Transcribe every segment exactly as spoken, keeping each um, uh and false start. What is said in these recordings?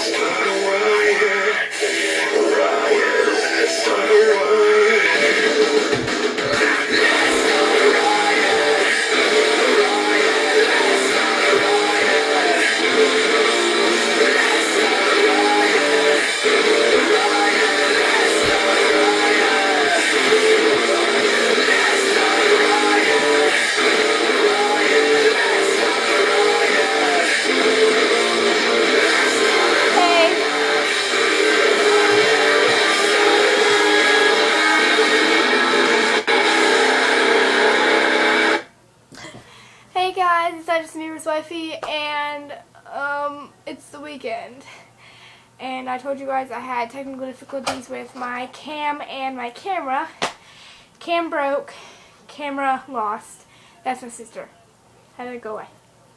Hey guys, it's just me, Wifey, and um, it's the weekend. And I told you guys I had technical difficulties with my cam and my camera. Cam broke, camera lost. That's my sister. Had to go away.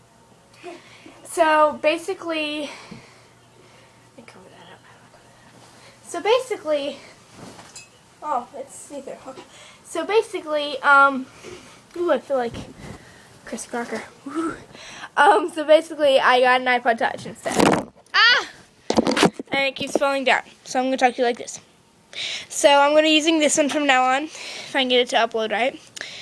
So basically, let me cover that up. So basically, oh, it's see-through. Okay. So basically, um, ooh, I feel like Chris Crocker. um, so basically, I got an iPod Touch instead. Ah! And it keeps falling down. So I'm going to talk to you like this. So I'm going to be using this one from now on, if I can get it to upload right.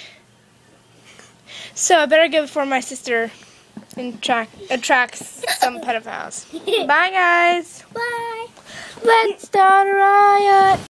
So I better go before my sister attract, attracts some pedophiles. Bye, guys. Bye. Let's start a riot.